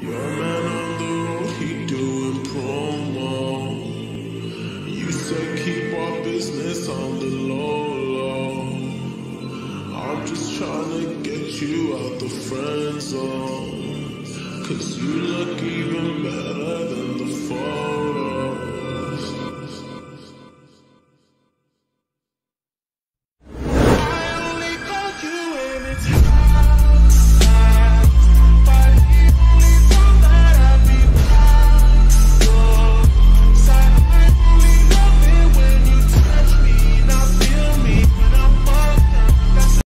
Your man on the road, he doing promo. You said keep our business on the low, low. I'm just trying to get you out the friend zone, 'cause you look even better than the phone.